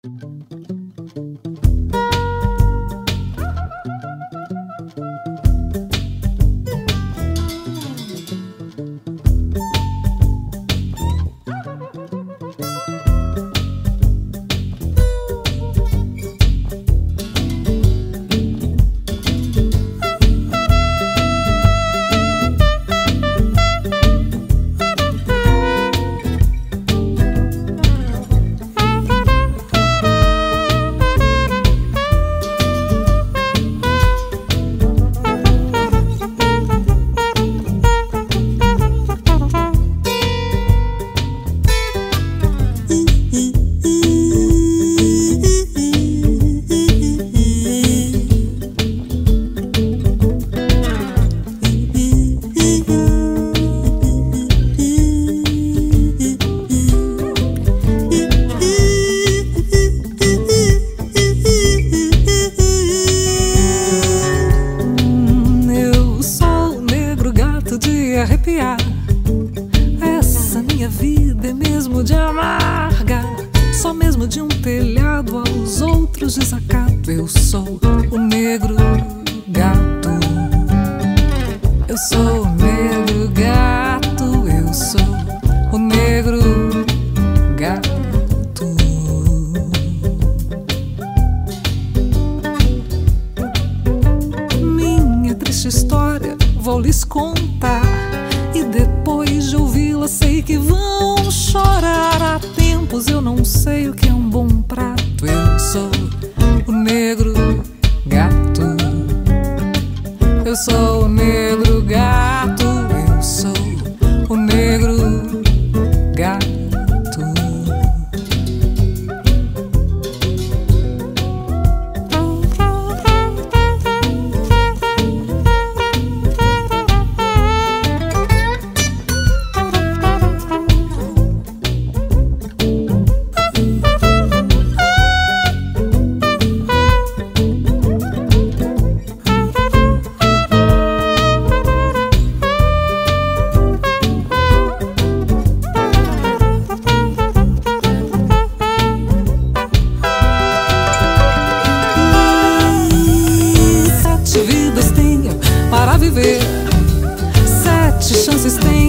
Arrepiar. Essa minha vida é mesmo de amarga, só mesmo de um telhado aos outros desacato. Eu sou o negro gato, eu sou o negro gato, eu sou o negro gato. Minha triste história vou lhes contar, e depois de ouvi-la sei que vão chorar. Há tempos eu não sei o que é um bom prato. Eu sou o negro gato, eu sou o negro gato, eu sou o negro gato. Para viver, 7 chances tem